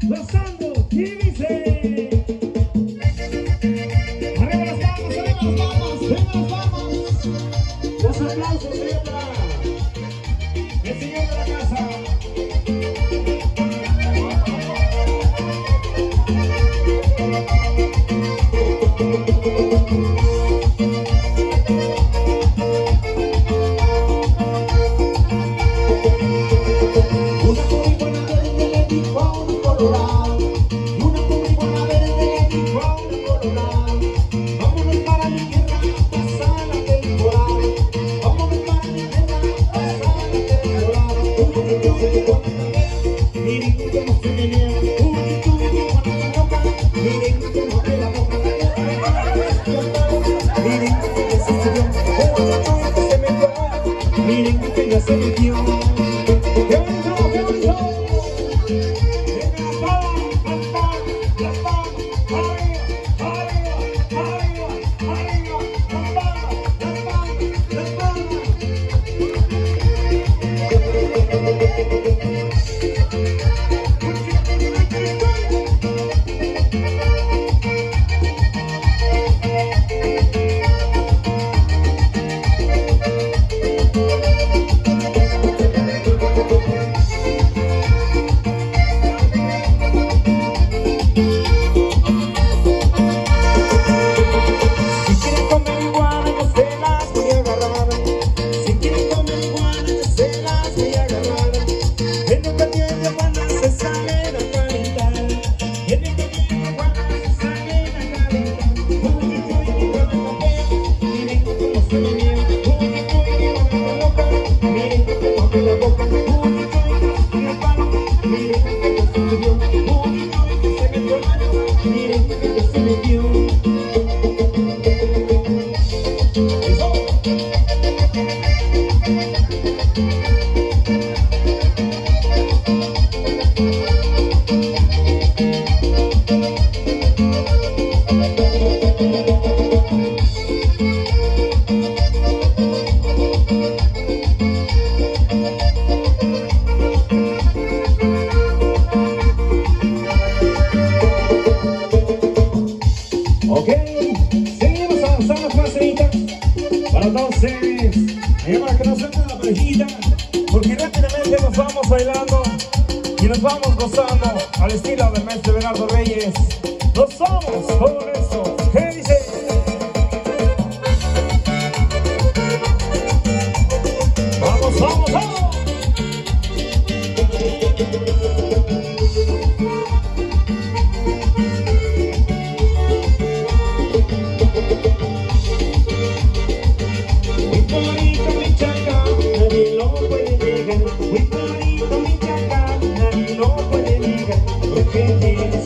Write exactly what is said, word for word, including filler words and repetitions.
gozando y dice. Arriba las palmas, arriba las palmas, venga las palmas. Los aplausos, venga. El señor de la casa. Miren que ya se metió. ¡Qué bonito, qué bonito! Venga las palmas, las palmas, las palmas, arriba, arriba, arriba, arriba, las palmas, las palmas, las palmas. Ok, seguimos avanzando con la cenita. Para todos ustedes, ahí para que nos entre la parejita, porque rápidamente nos vamos bailando y nos vamos gozando al estilo del maestro Everardo Reyes. Nos somos por eso. ¿Qué dice? Vamos, vamos, vamos. Muy bonito mi chaca, nadie lo puede negar, porque